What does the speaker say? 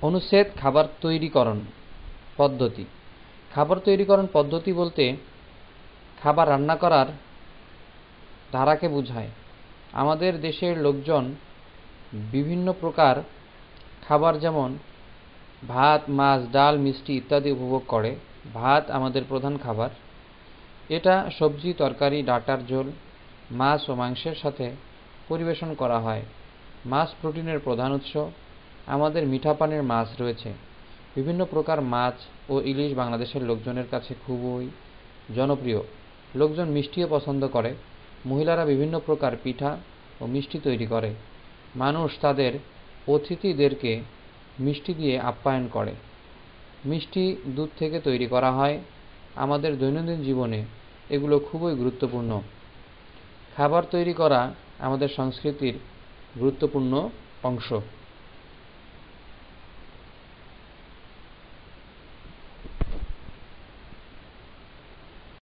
অনুচ্ছেদ খাবার তৈরিকরণ পদ্ধতি। খাবার তৈরিকরণ পদ্ধতি বলতে খাবার রান্না করার ধারাকে বোঝায়। আমাদের দেশের লোকজন বিভিন্ন প্রকার খাবার যেমন ভাত, মাছ, ডাল, মিষ্টি ইত্যাদি উপভোগ করে। ভাত আমাদের প্রধান খাবার। এটা সবজি, তরকারি, ডাঁটার ঝোল, মাছ ও মাংসের সাথে পরিবেশন করা হয়। মাছ প্রোটিনের প্রধান উৎস। আমাদের মিঠা পানির মাছ রয়েছে। বিভিন্ন প্রকার মাছ ও ইলিশ বাংলাদেশের লোকজনের কাছে খুবই জনপ্রিয়। লোকজন মিষ্টিও পছন্দ করে। মহিলারা বিভিন্ন প্রকার পিঠা ও মিষ্টি তৈরি করে। মানুষ তাদের অতিথিদেরকে মিষ্টি দিয়ে আপ্যায়ন করে। মিষ্টি দুধ থেকে তৈরি করা হয়। আমাদের দৈনন্দিন জীবনে এগুলো খুবই গুরুত্বপূর্ণ। খাবার তৈরি করা আমাদের সংস্কৃতির গুরুত্বপূর্ণ অংশ।